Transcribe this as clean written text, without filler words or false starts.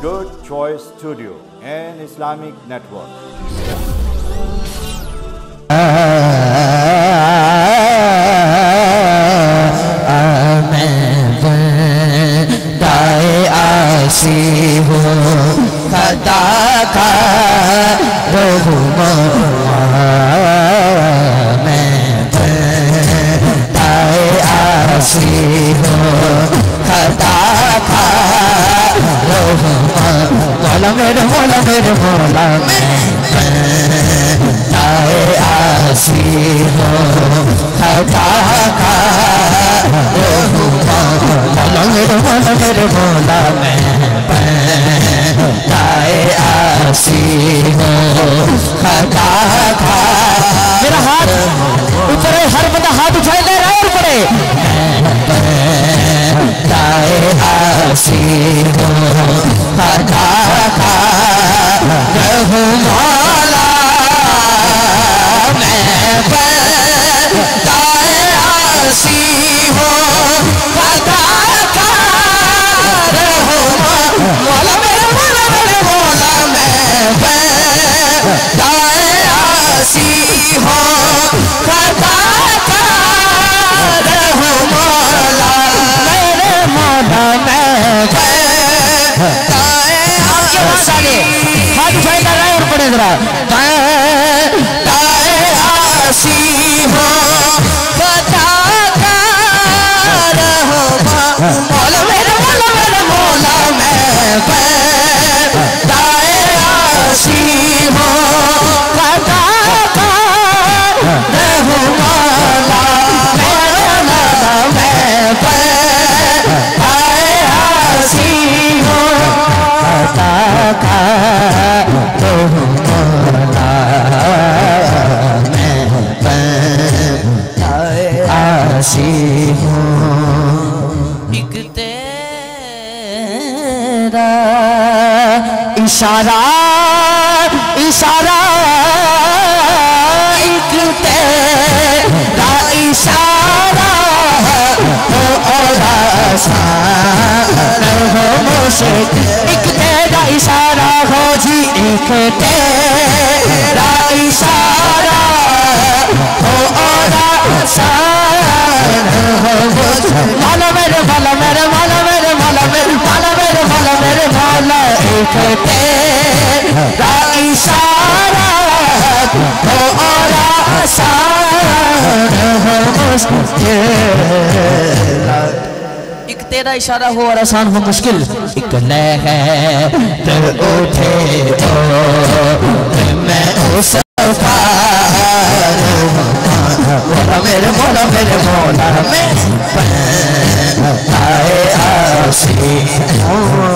Good Choice Studio and Islamic Network. मौला मेरे मौला मेरे मौला आसी हो खता का मौला मेरे मौला मेरे मौला आसी हो खता का। मेरा हाथ ऊपर है, हर बंदा हाथ उठाए ले रहा है ऊपर आसी हो खता का मौला मैं आसी हो खता का मौला मेरे मौला मेरे मौला मैं आसी हो खता का मौला मेरे मौला आपके पास आगे हाथ उठाए कर रहा है और पड़े जरा आसी हो खता का मौला मेरे मौला मेरे मौला मैं आसी हो खता का मौला मेरे मौला मैं आसी हो खता का मौला मैं आसी हूँ। एक तेरा इशारा इशारा एक तेरा इशारा हो और आसान हो मुझे। एक तेरा इशारा हो जी, एक तेरा इशारा हो और आसान हो मुझे। मौला मेरे मौला मेरे मौला मेरे मौला मेरे मौला मेरे मौला मेरे मौला एक तेरा इशारा हो और आसान हो मुझे। एक तेरा इशारा हो और आसान हो मुश्किल। एक लहर उठे तो मैं उस मौला मेरे मौला मेरे मौला मैं आसी हो